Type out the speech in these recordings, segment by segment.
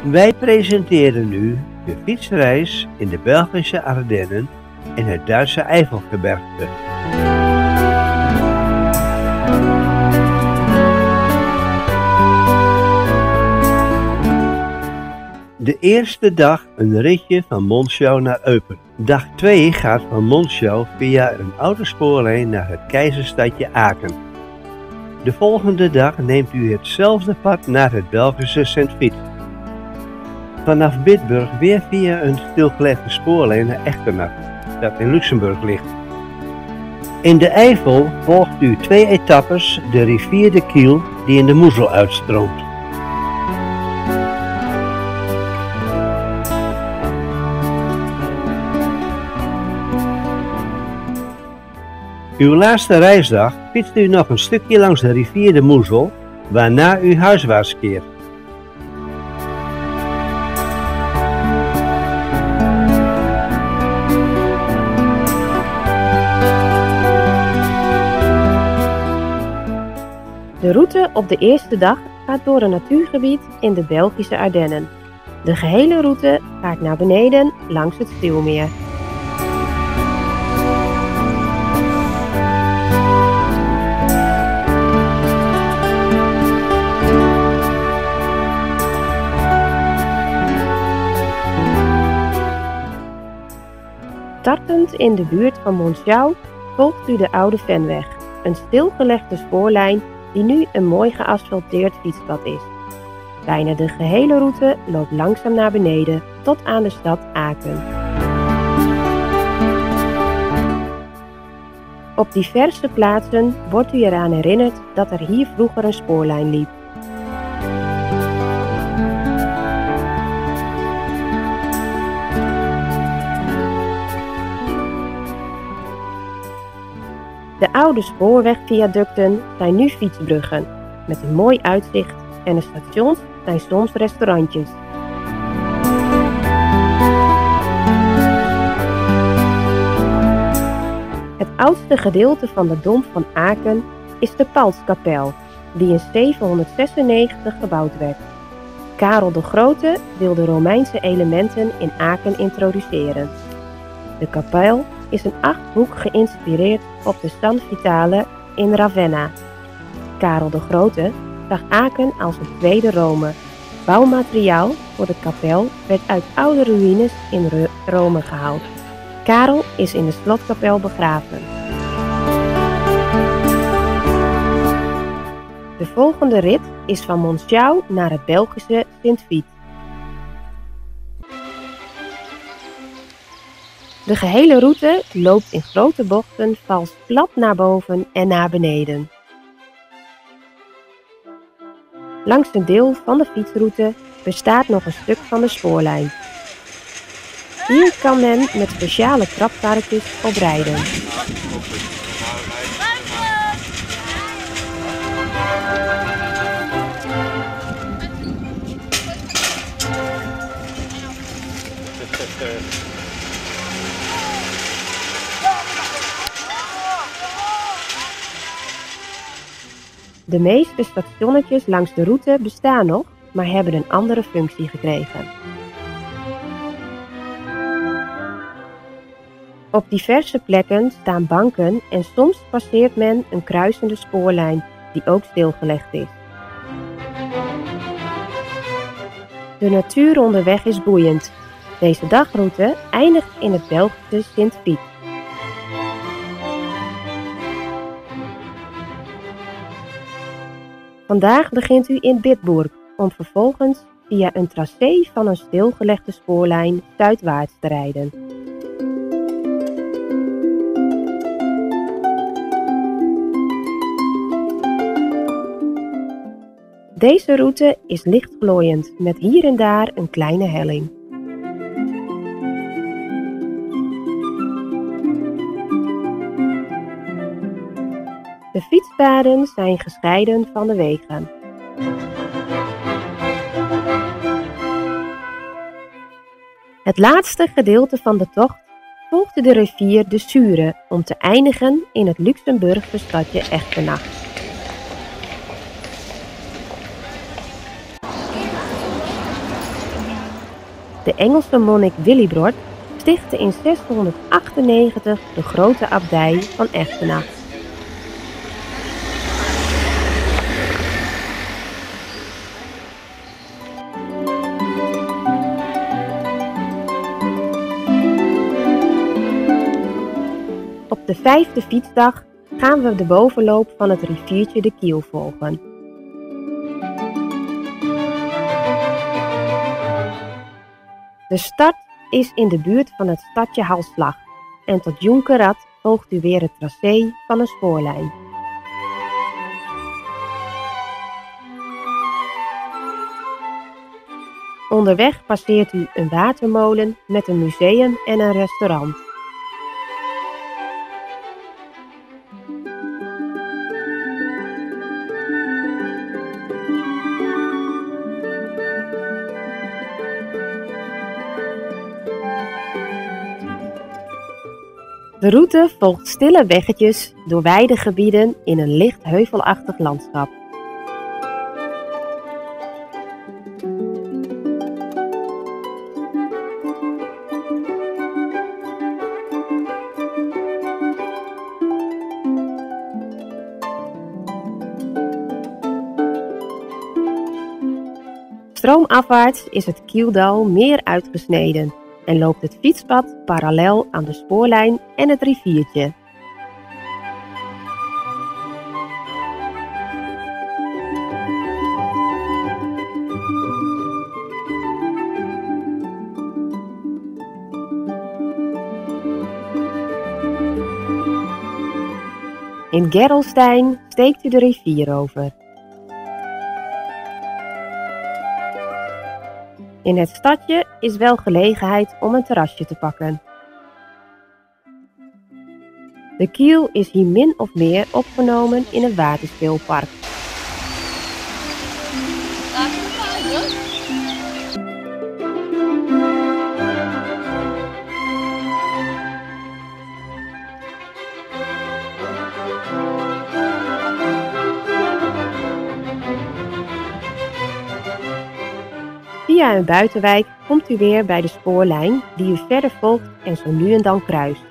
Wij presenteren u de fietsreis in de Belgische Ardennen en het Duitse Eifelgebergte. De eerste dag een ritje van Monschau naar Eupen. Dag 2 gaat van Monschau via een oude spoorlijn naar het keizerstadje Aken. De volgende dag neemt u hetzelfde pad naar het Belgische Sint-Vith. Vanaf Bitburg weer via een stilgelegde spoorlijn naar Echternach, dat in Luxemburg ligt. In de Eifel volgt u 2 etappes de rivier de Kiel die in de Moezel uitstroomt. Uw laatste reisdag fietst u nog een stukje langs de rivier de Moezel, waarna u huiswaarts keert. De route op de eerste dag gaat door een natuurgebied in de Belgische Ardennen. De gehele route gaat naar beneden langs het Stuwmeer. Startend in de buurt van Monschau volgt u de Oude Venweg, een stilgelegde spoorlijn die nu een mooi geasfalteerd fietspad is. Bijna de gehele route loopt langzaam naar beneden tot aan de stad Aken. Op diverse plaatsen wordt u eraan herinnerd dat er hier vroeger een spoorlijn liep. De oude spoorwegviaducten zijn nu fietsbruggen, met een mooi uitzicht en de stations zijn soms restaurantjes. Het oudste gedeelte van de Dom van Aken is de Paulskapel, die in 796 gebouwd werd. Karel de Grote wil de Romeinse elementen in Aken introduceren. De kapel is een 8-hoek geïnspireerd op de San Vitale in Ravenna. Karel de Grote zag Aken als een tweede Rome. Bouwmateriaal voor de kapel werd uit oude ruïnes in Rome gehaald. Karel is in de slotkapel begraven. De volgende rit is van Monschau naar het Belgische Sint-Vith. De gehele route loopt in grote bochten vals plat naar boven en naar beneden. Langs een deel van de fietsroute bestaat nog een stuk van de spoorlijn. Hier kan men met speciale trapkarretjes op rijden. De meeste stationnetjes langs de route bestaan nog, maar hebben een andere functie gekregen. Op diverse plekken staan banken en soms passeert men een kruisende spoorlijn die ook stilgelegd is. De natuur onderweg is boeiend. Deze dagroute eindigt in het Belgische Sint-Vith. Vandaag begint u in Bitburg om vervolgens via een tracé van een stilgelegde spoorlijn zuidwaarts te rijden. Deze route is lichtglooiend met hier en daar een kleine helling. De fietspaden zijn gescheiden van de wegen. Het laatste gedeelte van de tocht volgde de rivier de Sure om te eindigen in het Luxemburgse stadje Echternach. De Engelse monnik Willibrord stichtte in 698 de grote abdij van Echternach. Op de 5e fietsdag gaan we de bovenloop van het riviertje de Kiel volgen. De start is in de buurt van het stadje Halslag en tot Jonkerad volgt u weer het tracé van een spoorlijn. Onderweg passeert u een watermolen met een museum en een restaurant. De route volgt stille weggetjes door weidegebieden in een licht heuvelachtig landschap. Stroomafwaarts is het Kieldal meer uitgesneden en loopt het fietspad parallel aan de spoorlijn en het riviertje. In Gerolstein steekt u de rivier over. In het stadje is wel gelegenheid om een terrasje te pakken. De Kiel is hier min of meer opgenomen in een waterspeelpark. Via een buitenwijk komt u weer bij de spoorlijn die u verder volgt en zo nu en dan kruist.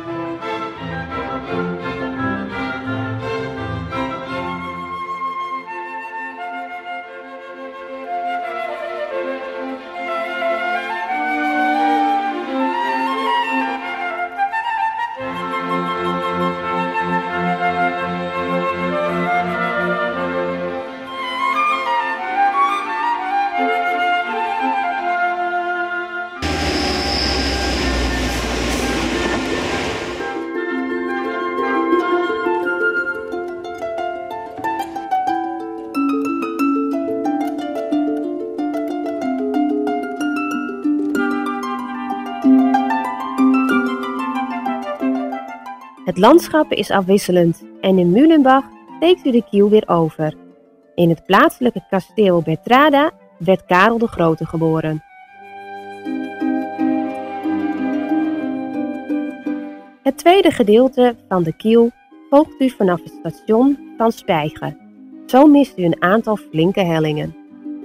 Het landschap is afwisselend en in Mühlenbach steekt u de Kiel weer over. In het plaatselijke kasteel Bertrada werd Karel de Grote geboren. Het tweede gedeelte van de Kiel volgt u vanaf het station van Spijge. Zo mist u een aantal flinke hellingen.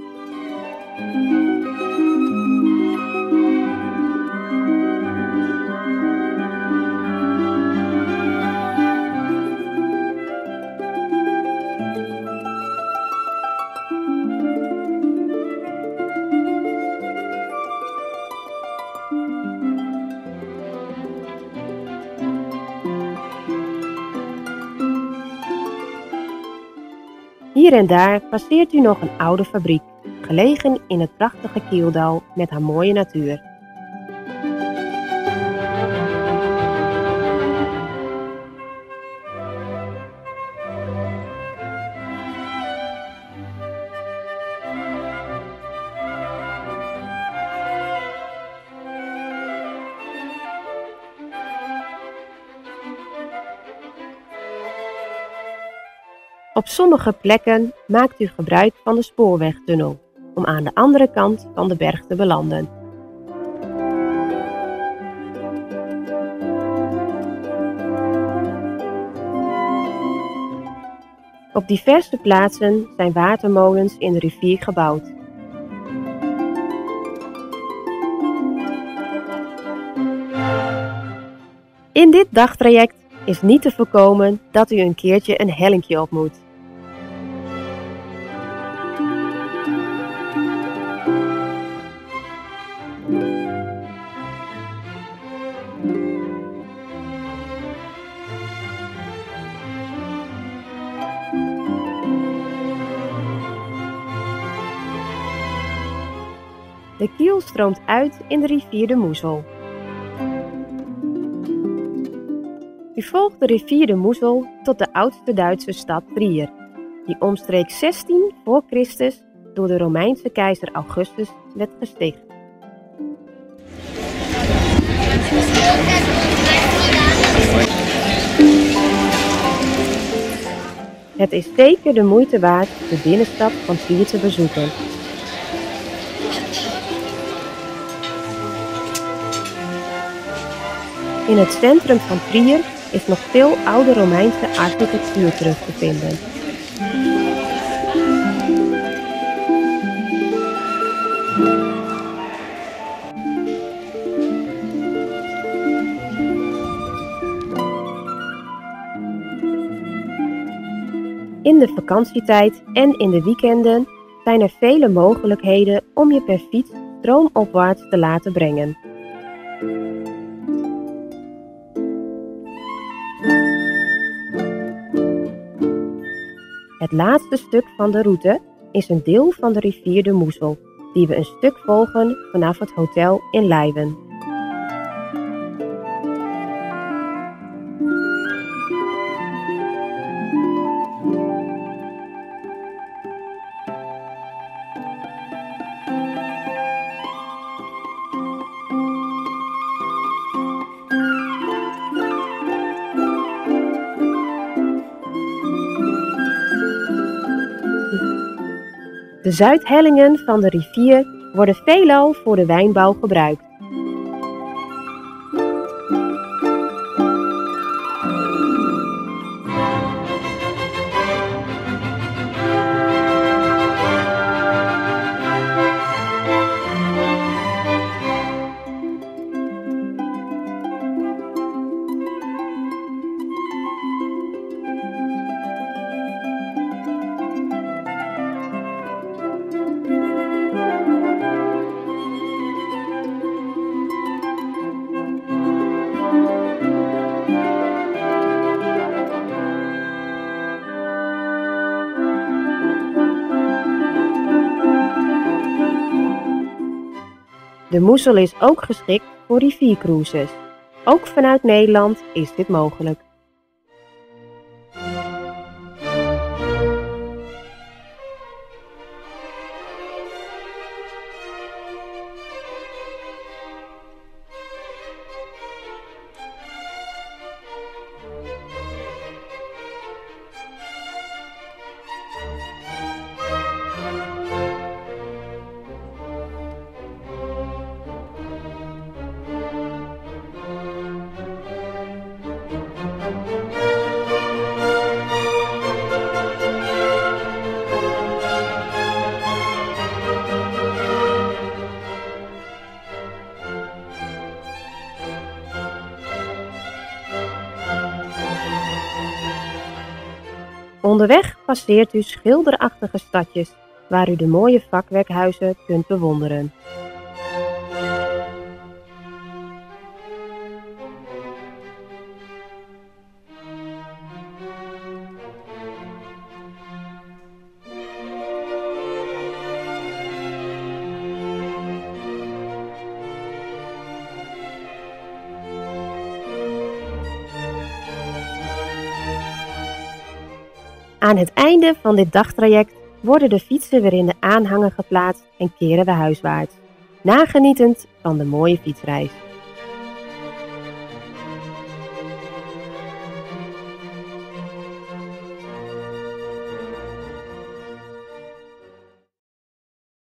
Hier en daar passeert u nog een oude fabriek, gelegen in het prachtige Kieldal met haar mooie natuur. Op sommige plekken maakt u gebruik van de spoorwegtunnel om aan de andere kant van de berg te belanden. Op diverse plaatsen zijn watermolens in de rivier gebouwd. dit dagtraject is niet te voorkomen dat u een keertje een hellinkje op moet. De Kiel stroomt uit in de rivier de Moezel. U volgt de rivier de Moezel tot de oudste Duitse stad Trier, die omstreeks 16 voor Christus door de Romeinse keizer Augustus werd gesticht. Het is zeker de moeite waard de binnenstad van Trier te bezoeken. In het centrum van Trier is nog veel oude Romeinse architectuur terug te vinden. In de vakantietijd en in de weekenden zijn er vele mogelijkheden om je per fiets stroomopwaarts te laten brengen. Het laatste stuk van de route is een deel van de rivier de Moezel, die we een stuk volgen vanaf het hotel in Leiden. De zuidhellingen van de rivier worden veelal voor de wijnbouw gebruikt. De Moezel is ook geschikt voor riviercruises. Ook vanuit Nederland is dit mogelijk. Onderweg passeert u schilderachtige stadjes, waar u de mooie vakwerkhuizen kunt bewonderen. Aan het einde van dit dagtraject worden de fietsen weer in de aanhanger geplaatst en keren we huiswaarts, nagenietend van de mooie fietsreis.